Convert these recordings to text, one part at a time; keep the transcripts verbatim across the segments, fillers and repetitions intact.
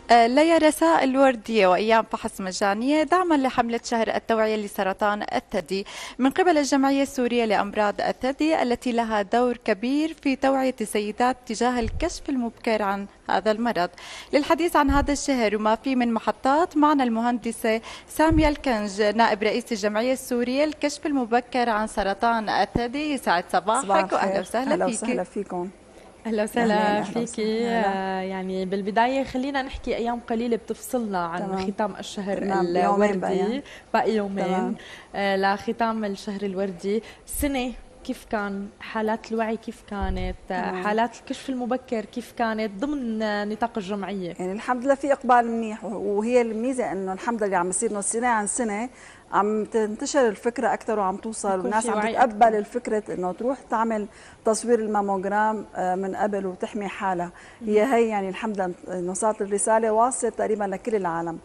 آه، ليا رسائل وردية وأيام فحص مجانية دعما لحملة شهر التوعية لسرطان الثدي من قبل الجمعية السورية لأمراض الثدي التي لها دور كبير في توعية السيدات تجاه الكشف المبكر عن هذا المرض. للحديث عن هذا الشهر وما فيه من محطات معنا المهندسة سامية الكنج نائب رئيس الجمعية السورية للكشف المبكر عن سرطان الثدي. يسعد صباح صباحك وأهلا الخير. وسهلا اهلا فيك. وسهلا فيكم. اهلا اهلين وسهلا اهلا فيكي. وسهلا. هلا. آه، يعني بالبدايه خلينا نحكي ايام قليله بتفصلنا عن تمام. ختام الشهر تمام. بيومين الوردي. باقي. باقي يومين تمام. آه، لختام الشهر الوردي. السنه كيف كان؟ حالات الوعي كيف كانت؟ آه، تمام. حالات الكشف المبكر كيف كانت ضمن آه، نطاق الجمعيه؟ يعني الحمد لله في اقبال منيح، وهي الميزه انه الحمد لله عم يصير انه سنه عن سنه عم تنتشر الفكره اكثر وعم توصل، يكون والناس في عم وعي تتقبل أكتر. الفكره انه تروح تعمل تصوير الماموجرام آه، من قبل وتحمي حالها. هي هي يعني الحمد لله انه صارت الرساله واصله تقريبا لكل العالم،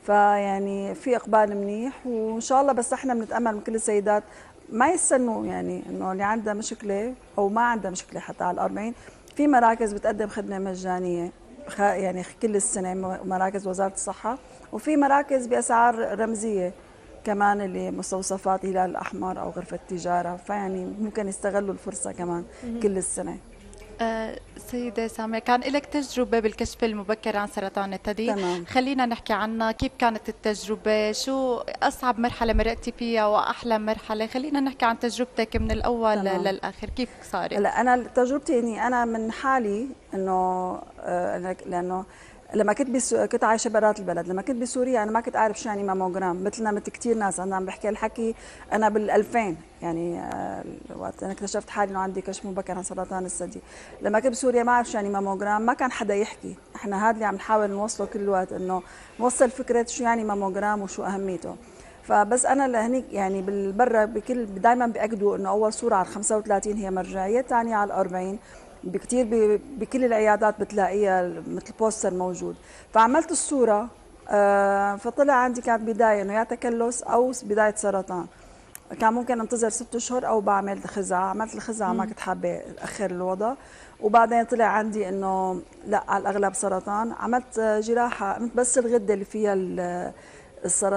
فيعني في اقبال منيح وان شاء الله. بس احنا بنتامل من كل السيدات ما يستنوا، يعني انه اللي عندها مشكله او ما عندها مشكله حتى على الأربعين في مراكز بتقدم خدمه مجانيه خ- يعني كل السنه، م- مراكز وزاره الصحه، وفي مراكز باسعار رمزيه كمان اللي مستوصفات هلال الاحمر او غرفه التجاره، فيعني ممكن يستغلوا الفرصه كمان كل السنه. آه، سيدة سامية، كان لك تجربة بالكشف المبكر عن سرطان الثدي. تمام. خلينا نحكي عنها، كيف كانت التجربة؟ شو أصعب مرحلة مرقتي فيها وأحلى مرحلة؟ خلينا نحكي عن تجربتك من الأول تمام. للآخر، كيف صارت؟ هلا انا تجربتي اني انا من حالي انه آه، أنا- لانه لما كنت بسو... كنت عايشه برات البلد، لما كنت بسوريا انا ما كنت اعرف شو يعني ماموجرام، مثلنا مثل كثير ناس. انا عم بحكي الحكي انا بال ألفين، يعني آه، وقت انا اكتشفت حالي انه عندي كشف مبكر عن سرطان الثدي. لما كنت بسوريا ما اعرف شو يعني ماموجرام، ما كان حدا يحكي. احنا هذا اللي عم نحاول نوصله كل الوقت، انه نوصل فكره شو يعني ماموجرام وشو اهميته. فبس انا لهنيك يعني بالبرة بكل دائما بياكدوا انه اول صوره على خمسة وثلاثين هي مرجعيه، ثانيه على الأربعين بكثير، بكل العيادات بتلاقيها مثل بوستر موجود. فعملت الصوره آه، فطلع عندي كانت بدايه انه يا تكلس او بدايه سرطان. كان ممكن انتظر ست اشهر او بعمل خزعه، عملت الخزعه ما كنت حابه اخر الوضع، وبعدين طلع عندي انه لا على الاغلب سرطان. عملت جراحه، عملت بس الغده اللي فيها السر...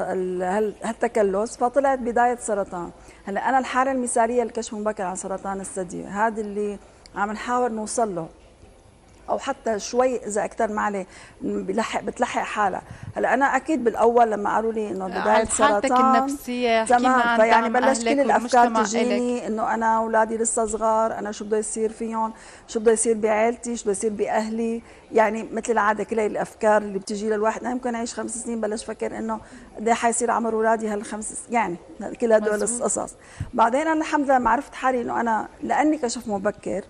هالتكلس، فطلعت بدايه سرطان. هلا انا الحاله المثاليه للكشف المبكر عن سرطان الثدي، هذا اللي عم نحاول نوصل له، او حتى شوي اذا اكثر ما عليه بلحق بتلحق حالها. هلا انا اكيد بالاول لما قالوا لي انه بدايه عن حالتك سرطان النفسية حكينا تمام، عن فيعني دعم بلش كل أهلك الافكار والمجتمع إلك. تجيني انه انا اولادي لسه صغار، انا شو بده يصير فيهم، شو بده يصير بعائلتي، شو بده يصير باهلي. يعني مثل العاده كل هي الافكار اللي بتجي للواحد، انا يمكن اعيش خمس سنين بلش فكر انه قد ايه حيصير عمر اولادي هالخمس، يعني كل هدول القصص. بعدين انا الحمد لله ما عرفت حالي انه انا لاني كشف مبكر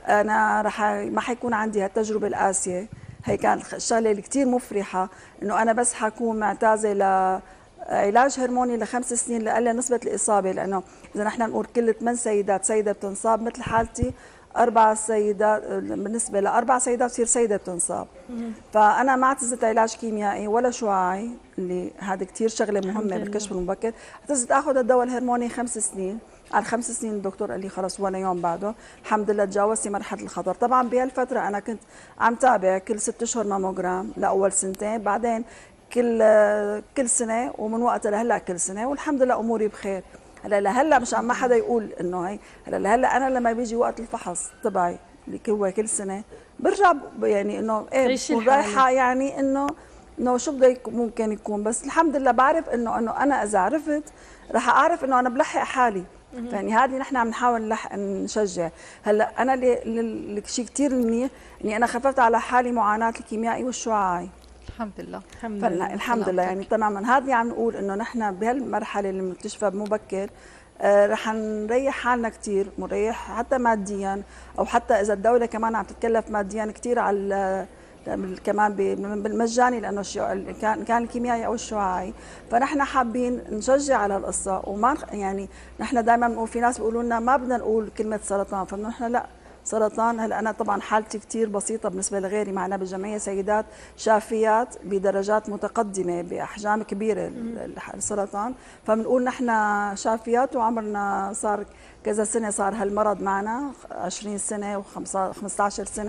انا رح ما حيكون عندي هالتجربه القاسيه. هي كانت الشغله اللي كثير مفرحه، انه انا بس حكون معتازه ل علاج هرموني لخمس سنين لقلل نسبة الإصابة. لأنه إذا نحن نقول كل ثمان سيدات سيدة بتنصاب، مثل حالتي أربع سيدات، بالنسبة لأربع سيدات بصير سيدة بتنصاب. فأنا ما اعتزت علاج كيميائي ولا شعاعي، اللي هذا كثير شغلة مهمة بالكشف المبكر. اعتزت آخذ الدواء الهرموني خمس سنين. على خمس سنين الدكتور قال لي خلص ولا يوم بعده الحمد لله تجاوزتي مرحله الخطر. طبعا بهالفتره انا كنت عم تابع كل ست اشهر ماموجرام لاول سنتين، بعدين كل كل سنه، ومن وقتها لهلا كل سنه، والحمد لله اموري بخير. هلا لهلا مش ما حدا يقول انه هي هلا لهلا انا لما بيجي وقت الفحص تبعي اللي هو كل سنه برجع يعني انه ايه بكون رايحه، يعني انه انه شو بده ممكن يكون. بس الحمد لله بعرف انه انه انا اذا عرفت رح اعرف انه انا بلحق حالي. يعني هذه نحن عم نحاول نلحق نشجع. هلا انا اللي شيء كثير منيح اني انا خففت على حالي معاناه الكيميائي والشعاعي الحمد لله. الحمد لله. الحمد لله يعني تماما. هذه عم نقول انه نحن بهالمرحله اللي بنكتشفها مبكر آه رح نريح حالنا كثير، ونريح حتى ماديا، او حتى اذا الدوله كمان عم تتكلف ماديا كثير على كمان بالمجاني، لانه كان كان الكيميائي او الشعاعي. فنحن حابين نشجع على القصه، وما يعني نحن دائما بنقول، في ناس بيقولوا لنا ما بدنا نقول كلمه سرطان، فنحن لا سرطان. هلا انا طبعا حالتي كثير بسيطه بالنسبه لغيري، معنا بالجمعيه سيدات شافيات بدرجات متقدمه باحجام كبيره السرطان، فبنقول نحن شافيات وعمرنا صار كذا سنه، صار هالمرض معنا عشرين سنه و15 سنه،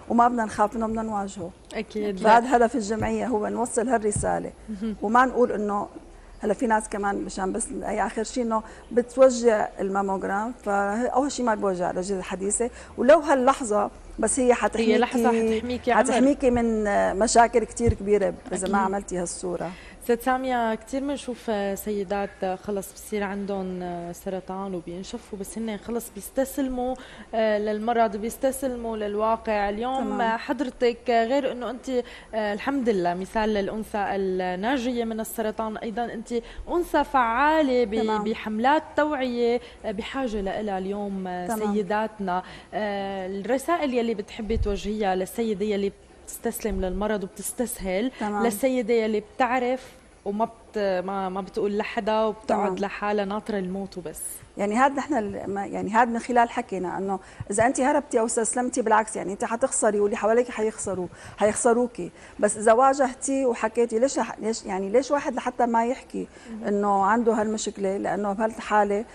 وما بدنا نخاف منه، بدنا نواجهه. اكيد. فهذا هدف الجمعيه، هو نوصل هالرساله وما نقول انه هلا في ناس كمان مشان بس هي اخر شيء انه بتوجع الماموجرام، فاول شيء ما بوجع الاجهزه الحديثه، ولو هاللحظه بس هي حتحميكي، هي لحظه حتحميكي حتحميكي من مشاكل كثير كبيره اذا ما عملتي هالصوره. ست سامية، كثير بنشوف سيدات خلص بصير عندهم سرطان وبينشفوا، بس هن خلص بيستسلموا للمرض وبيستسلموا للواقع. اليوم تمام. حضرتك غير انه انت الحمد لله مثال للانثى الناجيه من السرطان، ايضا انت انثى فعاله بحملات توعيه بحاجه لها اليوم تمام. سيداتنا، الرسائل يلي بتحبي توجهيها للسيده يلي بتستسلم للمرض وبتستسهل، تمام. للسيده يلي بتعرف وما بت ما ما بتقول لحدا وبتقعد لحالها ناطره الموت وبس؟ يعني هذا نحن يعني هذا من خلال حكينا انه اذا انت هربتي او استسلمتي بالعكس يعني انت حتخسري واللي حواليك حيخسروا حيخسروكي، بس اذا واجهتي وحكيتي ليش ليش يعني ليش واحد لحتى ما يحكي انه عنده هالمشكله، لانه بهالحاله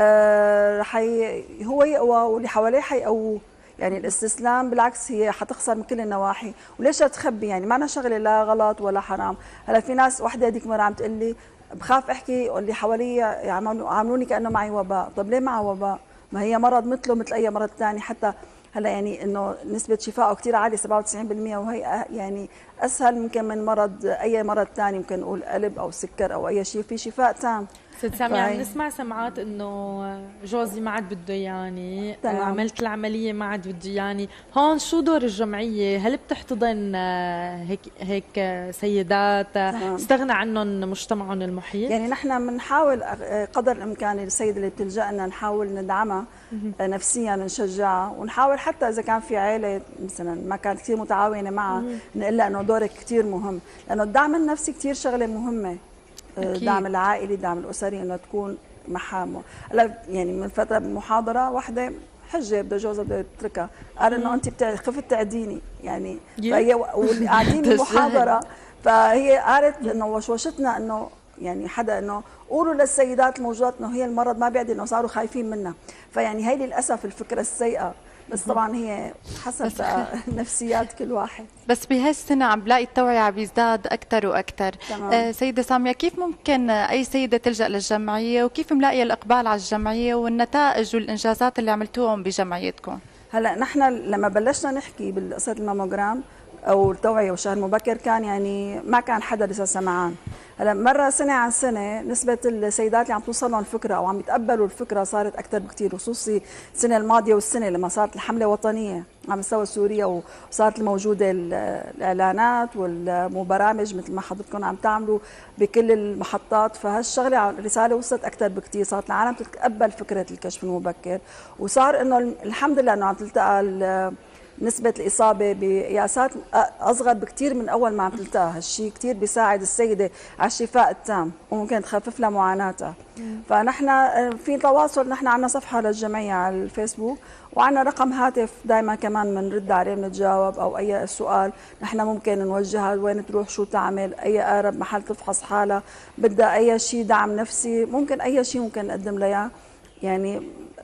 آه رح هو يقوى واللي حواليه حيقووه. يعني الاستسلام بالعكس هي حتخسر من كل النواحي، وليش تخبي؟ يعني ما أنا شغله لا غلط ولا حرام. هلا في ناس وحده هذيك مره عم تقول لي بخاف احكي واللي حوالي يعاملوني كانه معي وباء، طب ليه معها وباء؟ ما هي مرض مثله مثل اي مرض ثاني، حتى هلا يعني انه نسبه شفائه كثير عاليه سبعة وتسعين بالمئة، وهي يعني اسهل ممكن من مرض اي مرض ثاني، ممكن نقول قلب او سكر او اي شيء، في شفاء تام. ست سامية، عم نسمع سمعات انه جوزي ما عاد بده يعني، عملت العمليه ما عاد بده يعني، هون شو دور الجمعيه؟ هل بتحتضن هيك هيك سيدات تمام. استغنى عنهم مجتمعهم المحيط؟ يعني نحن بنحاول قدر الامكان السيده اللي بتلجا لنا نحاول ندعمها نفسيا، نشجعها، ونحاول حتى اذا كان في عائله مثلا ما كانت كثير متعاونه معها نقول لها انه دورك كثير مهم، لانه الدعم النفسي كثير شغله مهمه. الدعم العائلي، الدعم الاسري، انه تكون معها. هلا يعني من فتره بمحاضره واحده حجه بده جوزها بده يتركها، قال انه انت خفت تعديني يعني، فهي واللي قاعدين بالمحاضره فهي قالت انه وشوشتنا انه يعني حدا انه قولوا للسيدات الموجودات انه هي المرض ما بيعدي، انه صاروا خايفين منها. فيعني هي للاسف الفكره السيئه، بس طبعا هي حسب نفسيات كل واحد. بس بهالسنه عم بلاقي التوعيه عم بيزداد اكثر واكثر. آه سيده ساميه، كيف ممكن اي سيده تلجا للجمعيه، وكيف ملاقيه الاقبال على الجمعيه والنتائج والانجازات اللي عملتوهم بجمعيتكم؟ هلا نحن لما بلشنا نحكي بالقصه الماموجرام او التوعيه والشهر المبكر كان يعني ما كان حدا لسه سمعان. هلا مره سنه عن سنه نسبه السيدات اللي عم توصل لهم الفكره او عم يتقبلوا الفكره صارت اكثر بكثير، خصوصي السنه الماضيه والسنه لما صارت الحمله وطنيه على مستوى سوريا وصارت الموجوده الاعلانات والبرامج مثل ما حضرتكم عم تعملوا بكل المحطات، فهالشغله الرساله وصلت اكثر بكثير، صارت العالم تتقبل فكره الكشف المبكر، وصار انه الحمد لله انه عم تلتقى نسبة الإصابة بقياسات أصغر بكثير من أول ما عم تلتقى. هالشيء كثير بيساعد السيدة على الشفاء التام وممكن تخفف لها معاناتها. فنحن في تواصل، نحن عندنا صفحة للجمعية على الفيسبوك وعندنا رقم هاتف دائما كمان بنرد عليه بنتجاوب، أو أي سؤال نحن ممكن نوجهها وين تروح شو تعمل، أي أقرب محل تفحص حالها، بدها أي شيء دعم نفسي، ممكن أي شيء ممكن نقدم لها. يعني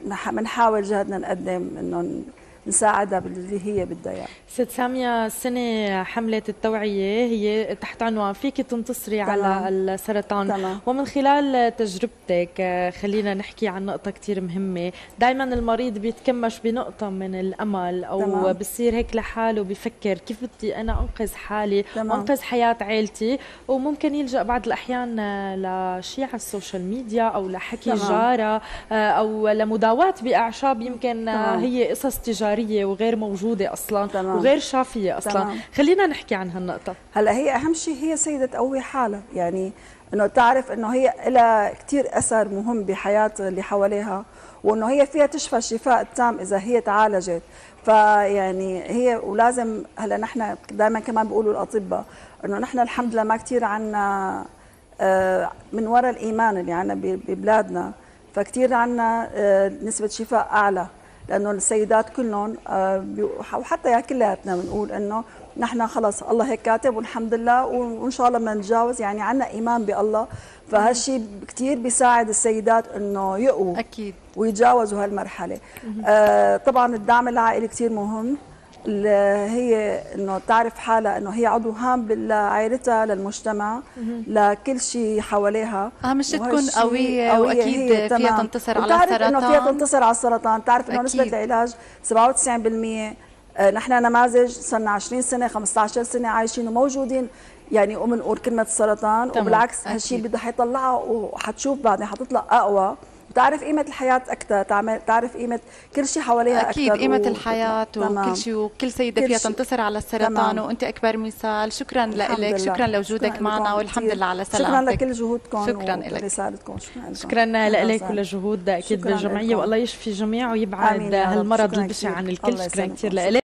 بنحاول جهدنا نقدم إنه نساعدها باللي هي بدها اياه. ست سامية، السنة حملة التوعية هي تحت عنوان فيك تنتصري تمام. على السرطان تمام. ومن خلال تجربتك خلينا نحكي عن نقطة كتير مهمة. دايما المريض بيتكمش بنقطة من الأمل أو تمام. بصير هيك لحاله بفكر كيف بدي أنا أنقذ حالي تمام. وأنقذ حياة عيلتي، وممكن يلجأ بعض الأحيان لشيء على السوشيال ميديا أو لحكي تمام. جارة أو لمداواة بأعشاب يمكن تمام. هي قصص تجارية وغير موجودة أصلا تمام. وغير شافية أصلا تمام. خلينا نحكي عن هالنقطة. هلا هي أهم شيء هي سيدة تقوي حالها، يعني إنه تعرف إنه هي لها كثير أثر مهم بحياة اللي حواليها، وإنه هي فيها تشفى الشفاء التام إذا هي تعالجت. فيعني هي ولازم هلا نحن دائما كمان بيقولوا الأطباء إنه نحن الحمد لله ما كثير عنا من وراء الإيمان اللي عنا ببلادنا، فكثير عنا نسبة شفاء أعلى، لانه السيدات كلهم وحتى يا كلياتنا بنقول انه نحن خلص الله هيك كاتب والحمد لله وان شاء الله بدنا نتجاوز، يعني عندنا ايمان بالله، فهالشيء كثير بيساعد السيدات انه يقوا اكيد ويتجاوزوا هالمرحله. آه طبعا الدعم العائلي كثير مهم. اللي هي انه تعرف حالها انه هي عضو هام لعائلتها، للمجتمع، لكل شيء حواليها. اهم شيء تكون وهالشي قويه واكيد فيها تمام. تنتصر على وتعرف السرطان. انه فيها تنتصر على السرطان، تعرف انه نسبه العلاج سبعة وتسعين بالمئة. آه، نحن نماذج صرنا عشرين سنه خمسة عشر سنه عايشين وموجودين يعني وبنقول كلمه السرطان، تمام. وبالعكس هالشيء بده حيطلعها وحتشوف بعدين حتطلع اقوى، تعرف قيمة الحياة أكثر، تعرف قيمة كل شيء حواليها أكثر. أكيد قيمة و... الحياة وكل شيء، وكل سيدة فيها تنتصر على السرطان. تمام. وأنت أكبر مثال. شكرا لك، شكرا لوجودك معنا، والحمد لله على سلامتك. شكرا لكل جهودكم. شكرا لك. ورسالتكم. شكرا شكرا لك ولجهود أكيد بالجمعية، والله يشفي الجميع ويبعد هالمرض البشع عن الكل. شكرا كثير لك.